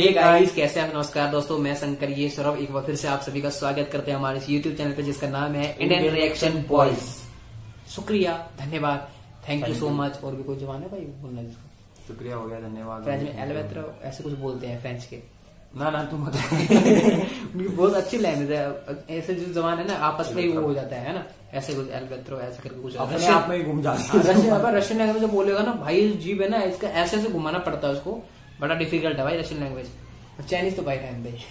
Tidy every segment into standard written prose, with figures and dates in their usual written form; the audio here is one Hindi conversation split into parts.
हे गाइस, कैसे हैं? नमस्कार दोस्तों, मैं शंकर, ये सौरभ एक बार फिर से आप सभी का स्वागत करते हैं हमारे इस यूट्यूब चैनल पे जिसका नाम है इंडियन रिएक्शन बॉयज। शुक्रिया, धन्यवाद, थैंक यू सो मच। और भी कोई जवान है भाई बोलना जिसको? शुक्रिया हो गया, धन्यवाद। फ्रेंच में एलवेत्रो ऐसे कुछ बोलते हैं फ्रेंच के। ना तुम बहुत अच्छी लैंग्वेज है। ऐसे जो जवान है ना आपस में ही वो हो जाता है ना, ऐसे कुछ एलवेत्रो ऐसे करके कुछ अपने आप में ही घूम जाता है। रशियन लैंग्वेज बोलेगा ना भाई, जीव है ना इसका ऐसे ऐसे घुमाना पड़ता है उसको, बड़ा डिफिकल्ट है भाई रशियन लैंग्वेज। चाइनीज तो भाई रहने दे,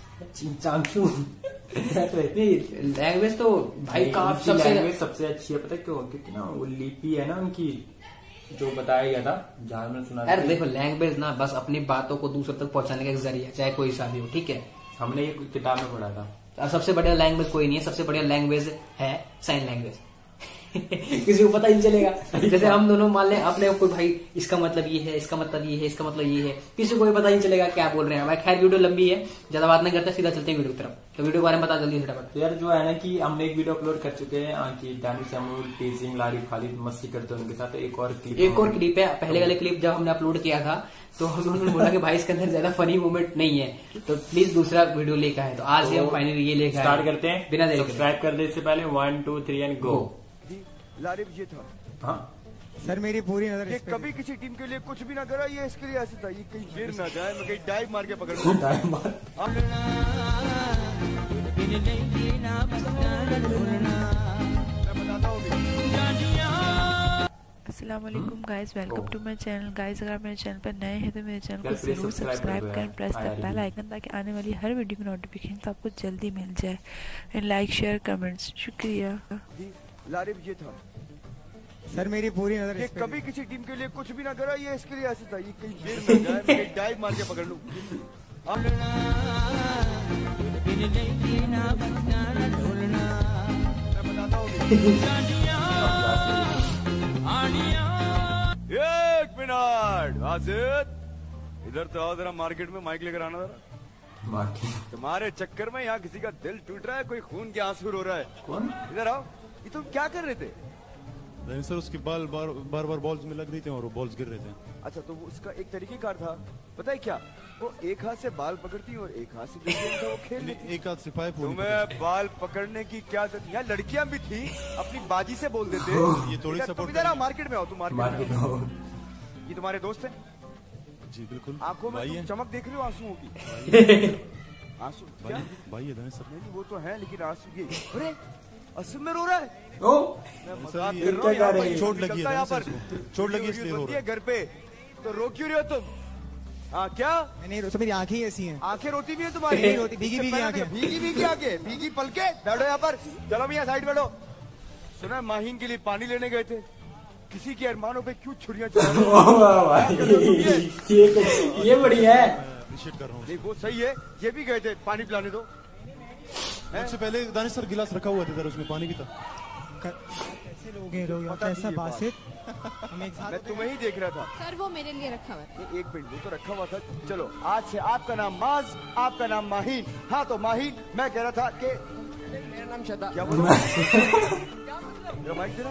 लैंग्वेज तो भाई काफी सबसे अच्छी है। पता है क्यों? क्योंकि ना वो लिपि है ना उनकी, जो बताया गया था जहां मैंने सुना। अरे देखो, लैंग्वेज ना बस अपनी बातों को दूसरों तक पहुंचाने का एक जरिया, चाहे कोई सा भी हो, ठीक है। हमने ये किताब में पढ़ा था। अब सबसे बढ़िया लैंग्वेज कोई नहीं है, सबसे बढ़िया लैंग्वेज है साइन लैंग्वेज। किसी को पता ही नहीं चलेगा। जैसे हम दोनों मान लें अपने कोई भाई, इसका मतलब ये है, इसका मतलब ये है, इसका मतलब ये है, किसी को भी पता ही नहीं चलेगा क्या बोल रहे हैं भाई। खैर वीडियो लंबी है, ज्यादा बात नहीं करते, सीधा चलते हैं वीडियो की तरफ। तो वीडियो के बारे में बता जल्दी फटाफट। तो यार जो है ना कि हमने एक वीडियो अपलोड कर चुके हैं कि दानिश अमूल, टीजिंग, लारिफ, खालिद मस्ती करते हैं उनके साथ। एक और क्लिप है। पहले वाले क्लिप जब हमने अपलोड किया था तो उन्होंने बोला कि भाई इसके अंदर ज्यादा फनी मोमेंट नहीं है, तो प्लीज दूसरा वीडियो लेकर आए। तो आज हम फाइनली ये लेकर स्टार्ट करते हैं बिना देरी। सब्सक्राइब कर दे इससे पहले 1 2 3 एंड गो। लारिफ ये था। हाँ सर, मेरी पूरी नजर ये कभी किसी टीम के लिए कुछ भी ना करा, ये इसके लिए ऐसे था। ये कहीं गिर ना जाए, मैं कहीं डाइव मार के पकड़ लूं। डाइव मार। अस्सलामुअलैकुम guys, welcome to my channel. Guys अगर मेरे चैनल पर नए हैं तो मेरे चैनल को जरूर सब्सक्राइब करें, प्रेस द बेल आइकन, ताकि आने वाली हर वीडियो की नोटिफिकेशन आपको जल्दी मिल जाए। And like share comments. शुक्रिया। लारिफ ये था। सर, मेरी पूरी नजर ये कभी किसी टीम के लिए कुछ भी ना करा, ये इसके लिए ऐसे था। ये कहीं गिर ना जाए, मैं कहीं डाइव मार के पकड़ लूं। एक मिनट आसिफ, इधर तो आओ जरा। मार्केट में माइक लेकर आना जरा। तुम्हारे चक्कर में यहाँ किसी का दिल टूट रहा है, कोई खून के आंसू रो रहा है। कौन? इधर आओ। ये तुम क्या कर रहे थे? नहीं सर, उसकी बाल बार बॉल्स में लग रही थी और वो बॉल्स गिर रहे थे। अच्छा, तो वो उसका एक तरीकेकार था, पता है क्या? वो एक हाथ से बाल पकड़ती और एक हाथ से जो गेम था वो खेल लेती। एक हाथ सिपाही तुम्हें बाल पकड़ने की क्या जरूरत? यहाँ लड़कियां भी थी, अपनी बाजी से बोल देते। ये थोड़ी सपोर्ट। इधर आओ, मार्केट में आओ। तुम मार्केट में आओ। ये तुम्हारे दोस्त हैं? जी बिल्कुल। आंखों में तुम चमक देख रहे हो आंसुओं की। आंसू क्या भाई है सर? नहीं वो तो है, लेकिन आंसू ये। अरे असल में रो रहा है। चोट लगी है यहाँ पर, चोट लगी इसलिए रो रहा है। घर पे तो रो क्यों रहे हो तुम? हाँ क्या? नहीं रोती, मेरी आंखें ऐसी हैं। आंखें रोती भी है तुम्हारी? नहीं रोती, भीगी भीगी आंखें। भीगी आंखें, भीगी पलके। बैठो यहाँ पर। चलो भैया साइड बैठो। सुना माहीन के लिए पानी लेने गए थे, किसी के अरमानों पे क्यों छुरियां चला? ये बढ़िया है। अप्रिशिएट कर रहा हूँ। नहीं वो सही है। ये भी गए थे, पानी पिलाने दो। उससे पहले दानिश सर गिलास रखा हुआ था इधर, उसमें पानी भी था। कैसे लोग हैं लोग, ऐसा बासित। हम एक साथ मैं तुम्हें ही देख रहा था। सर वो मेरे लिए रखा हुआ था। एक मिनट, वो तो रखा हुआ था। चलो आज से आपका नाम माज, आपका नाम माहीन। हाँ तो माहीन, मैं कह रहा था कि मेरा नाम शदा। क्या बोला? माइक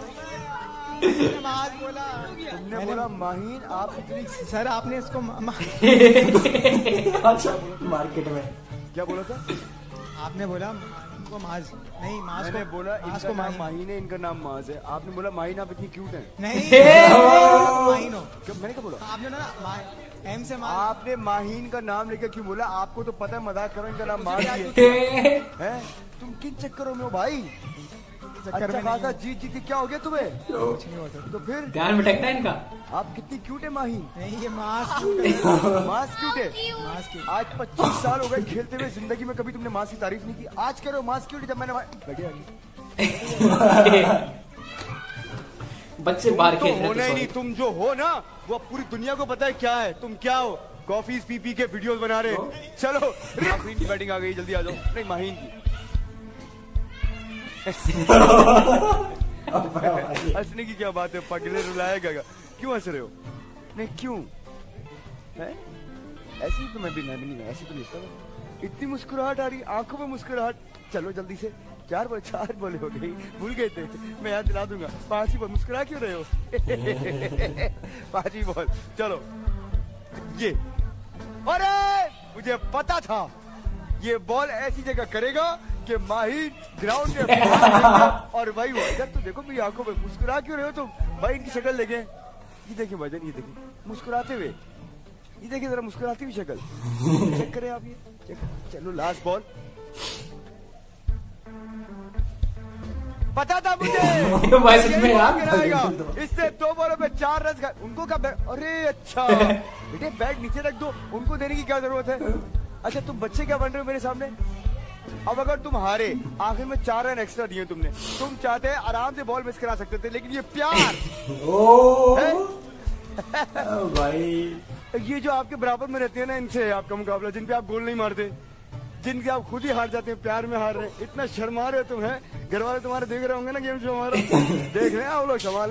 बोला तुमने, बोला माहीन। आप इतनी सर आपने इसको अच्छा मार्केट में क्या बोला था? आपने बोला इनको माज नहीं, माज मैंने को बोला इनका नाम माहीन। माहीन है, इनका नाम माज है। आपने बोला माहीन, आप इतनी क्यूट हैं। नहीं माहीन हो। मैंने क्या बोला? आपने ना एम से आपने माहीन का नाम लेकर क्यों बोला? आपको तो पता है मजाक करो, इनका नाम माज है। तुम किन चक्करों में हो भाई? अच्छा खासा जीत जीत के क्या हो गया तुम्हें? कुछ नहीं होता। तो फिर ध्यान भटकता है इनका। आप कितनी क्यूट है माहीन। नहीं, ये मास मास क्यूट है। मास की आज 25 साल हो गए खेलते हुए, जिंदगी में कभी तुमने मास की तारीफ नहीं की। आज कह रहे हो मास क्यूट। जब मैंने बच्चे बाहर खेल रहे होना ही हैं नहीं। तुम जो हो ना, वो पूरी दुनिया को पता है क्या है। तुम क्या हो? कॉफीज पी पी के वीडियोस बना रहे। चलो माहीन की बैटिंग आ गई, जल्दी आ जाओ। नहीं माहीन की। हंसने की क्या बात है? पगले रुलाएगा। क्यों हंस रहे हो? नहीं क्यों है? ऐसी तो मैं भी नहीं, ऐसी तो नहीं। इतनी मुस्कुराहट आ रही, आंखों में मुस्कुराहट। चलो जल्दी से। 4 बोले हो गई, भूल गए थे। मैं याद दिला दूंगा। 5 बोल। मुस्कुरा क्यों रहे हो? 5 बोल। चलो ये। अरे मुझे पता था ये बॉल ऐसी जगह करेगा कि माही ग्राउंड में भागेगा और भाई वो इधर तो देखो मेरी आंखों में मुस्कुरा क्यों रहे हो तुम भाई इनकी शक्ल देखें ये देखिए भाईजान ये देखिए मुस्कुराते हुए ये देखिए जरा मुस्कुराती हुई शक्ल चेक करें आप ये चलो लास्ट बॉल पता था मुझे बस इसमें यार इससे 2 बॉलों पे 4 रन उनको क्या अरे अच्छा बेटे बैट नीचे रख दो उनको देने की क्या जरूरत है अच्छा तुम बच्चे क्या बन रहे हो मेरे सामने अब अगर तुम हारे आखिर में 4 रन एक्स्ट्रा दिए तुमने तुम चाहते हैं आराम से बॉल मिस करा सकते थे लेकिन ये प्यार भाई ये जो आपके बराबर में रहते हैं ना इनसे आपका मुकाबला जिन पे आप गोल नहीं मारते जिनके आप खुद ही हार जाते हैं प्यार में हार रहे हैं इतना शर्मा रहे हो तुम है घर वाले तुम्हारे देख रहे होंगे ना गेम शो हमारा देख रहे हैं वो लोग सवाल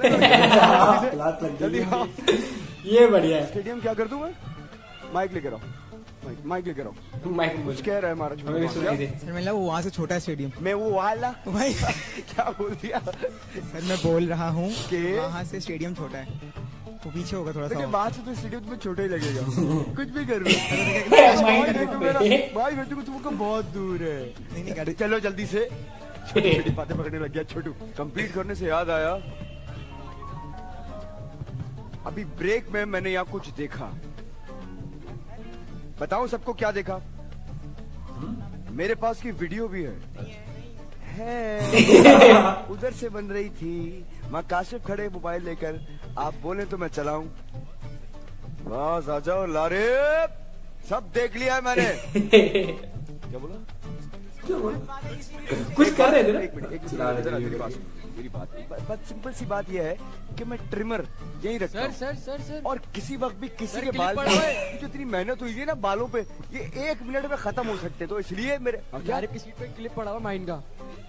ये बढ़िया है। स्टेडियम क्या कर दूं मैं माइक लेकर आओ माइक लेकर आओ कुछ कह रहा है हमारा छोटा सर मतलब वो वहाँ से छोटा स्टेडियम मैं वो वाला भाई क्या बोल दिया सर मैं बोल रहा हूँ कि वहाँ से स्टेडियम छोटा है तो पीछे होगा थोड़ा सा बात से तो स्टेडियम तुम्हें छोटा ही लगेगा कुछ भी कर भाई बेटू तुमको बहुत दूर है नहीं चलो जल्दी से छोटी बातें पकड़ने लग गया छोटू कंप्लीट करने से याद आया अभी ब्रेक में मैंने यहाँ कुछ देखा बताऊं सबको क्या देखा मेरे पास की वीडियो भी है उधर से बन रही थी माँ काशिफ खड़े मोबाइल लेकर आप बोले तो मैं चलाऊं बस आ जाओ लारे सब देख लिया है मैंने क्या बोला कुछ कर रहे थे ना एक मिनट मेरी बात सिंपल सी बात यह है कि मैं ट्रिमर यही रखता हूं सर और किसी वक्त भी किसी के बाल जो इतनी मेहनत हुई है ना बालों पे ये 1 मिनट में खत्म हो सकते तो इसलिए मेरे यार किसी पे क्लिप पड़ा हुआ माइंड का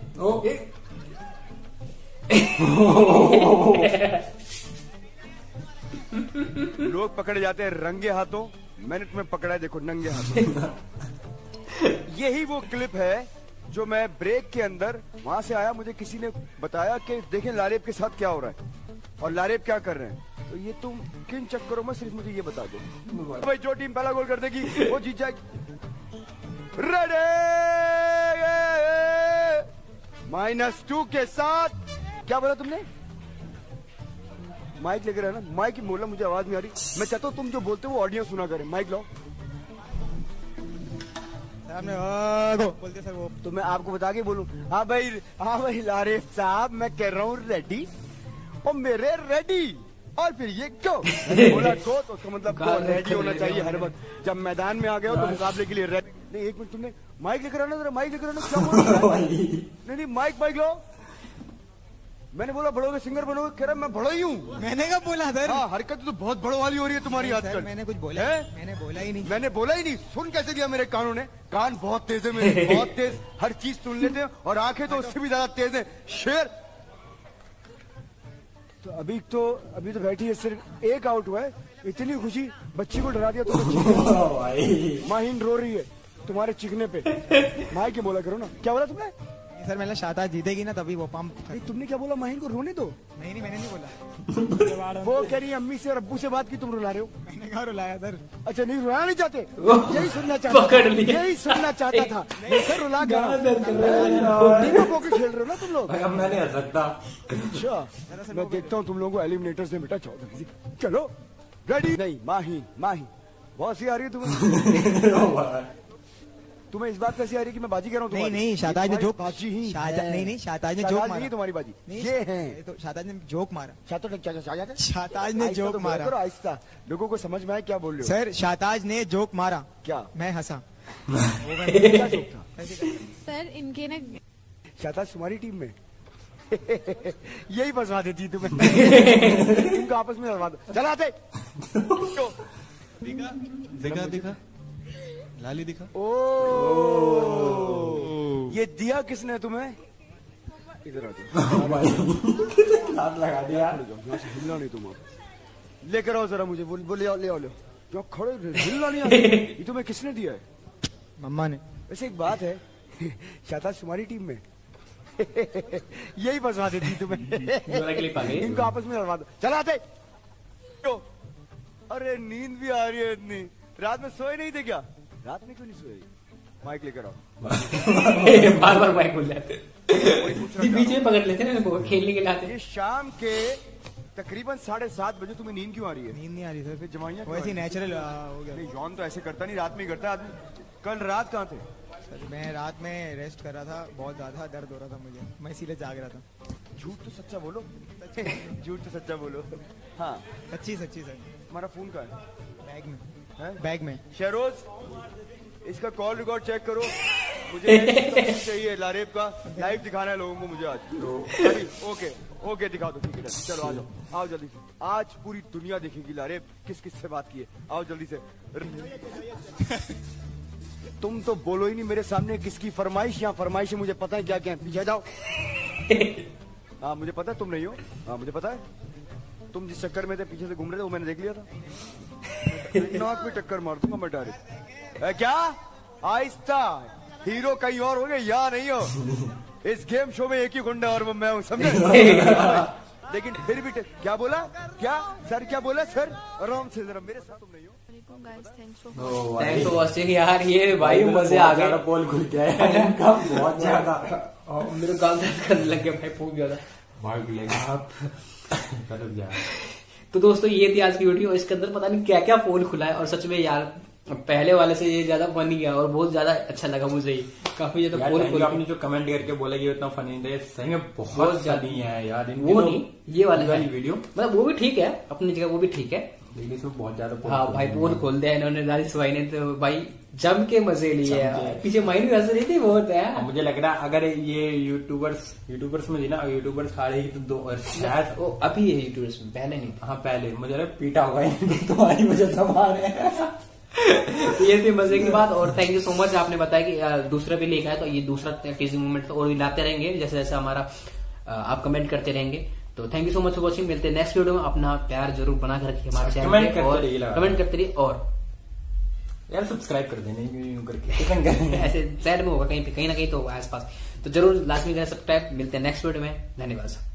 लोग पकड़े जाते हैं रंगे हाथों मैंने तुम्हें पकड़ा है देखो नंगे हाथों यही वो क्लिप है जो मैं ब्रेक के अंदर वहां से आया मुझे किसी ने बताया कि देखें लारेब के साथ क्या हो रहा है और लारेब क्या कर रहे हैं तो ये तुम किन चक्करों में सिर्फ मुझे ये बता दो भाई जो टीम पहला गोल कर देगी वो जीत जाएगी रेडी -2 के साथ क्या बोला तुमने माइक लेकर ना माइक ही बोला मुझे आवाज नहीं आ रही मैं चाहता हूँ तुम जो बोलते हो वो ऑडियंस सुना करे माइक लाओ बोलते सर वो तो मैं आपको बता के बोलूं हाँ भाई लारे साहब मैं कह रहा हूँ रेडी और मेरे रेडी और फिर ये क्यों बोला गो तो उसका मतलब रेडी होना चाहिए हर वक्त जब मैदान में आ गए हो तो मुकाबले के लिए रेडी नहीं 1 मिनट तुमने माइक लेकर आना जरा माइक लेकर आना क्या बोल नहीं माइक लो मैंने बोला बड़ोगे सिंगर बनोगे कह रहा मैं बड़ा ही हूँ मैंने कब बोला सर हाँ हरकत तो बहुत बड़ों वाली हो रही है तुम्हारी आजकल मैंने कुछ बोला है मैंने बोला ही नहीं सुन कैसे दिया मेरे कानों ने कान बहुत तेज है मेरे बहुत तेज हर चीज सुन लेते हैं और आंखें तो उससे भी ज्यादा तेज है शेर तो अभी तो बैठी है सिर्फ 1 आउट हुआ है इतनी खुशी बच्ची को डरा दिया तो माहिन रो रही है तुम्हारे चिकने पे माई के बोला करो ना क्या बोला तुमने सर मैंने शाता जीतेगी ना तभी वो पंप तुमने क्या बोला माहिन को रोने दो नहीं मैंने नहीं बोला वो कह रही है अम्मी से और अब्बू से बात की तुम रुला रहे हो मैंने कहा रुलाया सर अच्छा नहीं रुलाना नहीं चाहते यही सुनना चाहता था सर रुला खेल रहे हो ना तुम लोग मैं नहीं हट सकता अच्छा मैं देखता हूँ तुम लोगों को एलिमिनेटर से बेटा 14 चलो रेडी नहीं माही बहुत सी आ रही है तुम्हें इस बात कैसी आ रही है कि मैं बाजी कह रहा हूँ नहीं शाहताज ने जोक बाजी ही नहीं शाहताज ने जोक मारा तुम्हारी बाजी ये है तो शाहताज ने जोक मारा शाहताज ने जोक मारा आहिस्ता लोगों को समझ में आए क्या बोल रहे हो सर शाहताज ने जोक मारा क्या मैं हंसा सर इनके ना शाहताज तुम्हारी टीम में यही फंसा देती तुम्हें इनको आपस में लड़वा दो चलाते दिखा लाली दिखा ओ ये दिया किसने तुम्हें इधर लगा दिया हिलना नहीं तुम लेकर आओ जरा मुझे ले आओ क्यों खड़े हिलना नहीं ये तुम्हें किसने दिया है मम्मा ने वैसे एक बात है शाहताज तुम्हारी टीम में यही फंसा देती तुम्हें इनको आपस में लड़वा दो चलाते अरे नींद भी आ रही है इतनी रात में सोए नहीं थे क्या रात में क्यों नहीं सोए? माइक लेकर आओ। बार बार माइक बोल जाते बीच में पकड़ लेते ना इनको, खेलने के लाते। ये शाम के तकरीबन 7:30 बजे तुम्हें नींद क्यों आ रही है? नींद नहीं आ रही सर, फिर जमाइयाँ वैसे नेचुरल हो गया। नहीं, यौन तो ऐसे करता नहीं, रात में ही करता है आदमी। कल रात कहाँ थे? सर मैं रात में रेस्ट कर रहा था, बहुत ज्यादा दर्द हो रहा था मुझे, मैं इसीलिए जाग रहा था। झूठ तो सच्चा बोलो। झूठ तो सच्चा बोलो। हाँ सच्ची सर। तुम्हारा फोन कहाँ है? बैग में है? बैग में। शहरोज, इसका कॉल रिकॉर्ड चेक करो, मुझे चाहिए लारेब का लाइव दिखाना है लोगों को मुझे आज। ओके ओके दिखा दो, ठीक है चलो आ जाओ, आओ जल्दी से। आज पूरी दुनिया देखेगी लारेब किस किस से बात की है। आओ जल्दी से। तुम तो बोलो ही नहीं मेरे सामने किसकी फरमाइश, यहाँ फरमाइश है, मुझे पता है क्या क्या है। पीछे जाओ। हाँ मुझे पता है तुम नहीं हो। हाँ मुझे पता है तुम जिस चक्कर में थे, पीछे से घूम रहे थे, वो मैंने देख लिया था। नाक में टक्कर मार दूंगा मैं डायरेक्ट। क्या आहिस्ता, हीरो कहीं और हो गए, यहाँ नहीं हो। इस गेम शो में एक ही गुंडा और वो मैं हूँ, समझे? लेकिन फिर भी क्या बोला? क्या सर क्या बोला? सर आराम से जरा, मेरे साथ तुम नहीं हो। थैंक्स फॉर वॉचिंग यार। ये भाई मजे आ गए, पोल खुल गया है बहुत ज्यादा। मेरे गाल दर्द करने लग गया भाई, बहुत ज्यादा। आप तो दोस्तों ये थी आज की वीडियो। इसके अंदर पता नहीं क्या क्या पोल खुला है, और सच में यार पहले वाले से ये ज्यादा फनी है और बहुत ज्यादा अच्छा लगा मुझे। ये काफी ज्यादा पोल खुला। आपने जो कमेंट करके बोला कि इतना फनी नहीं था, सही में बहुत ज्यादा है यार। वो नहीं, ये वाली वीडियो मतलब वो भी ठीक है अपनी जगह, वो भी ठीक है, लेकिन इसमें बहुत ज्यादा। हाँ भाई पोल खोल दिया इन्होंने, दानिश भाई ने तो भाई जम के मजे लिए। पीछे माइंड भी हंस रही थी बहुत है। मुझे लग रहा है अगर ये यूट्यूबर्स में थी ना, यूट्यूबर्स खा रही तो शायद अभी ये यूट्यूबर्स में, पहले नहीं। हाँ पहले मुझे लगा पीटा होगा तुम्हारी वजह से मारे। ये थी मजे की बात। और थैंक यू सो मच, आपने बताया कि दूसरा भी लेखा है, तो ये दूसरा टीजिंग मूवमेंट और भी लाते रहेंगे जैसे जैसे हमारा आप कमेंट करते रहेंगे। तो thank you so much for watching. मिलते हैं नेक्स्ट वीडियो में। अपना प्यार जरूर बना कर रखिए हमारे चैनल पे, और कमेंट करते रहिए, और यार सब्सक्राइब कर देने करके ऐसे साइड में होगा कहीं पे, कहीं ना कहीं तो होगा आसपास, तो जरूर लाजमी करें सब्सक्राइब। मिलते हैं नेक्स्ट वीडियो में, धन्यवाद।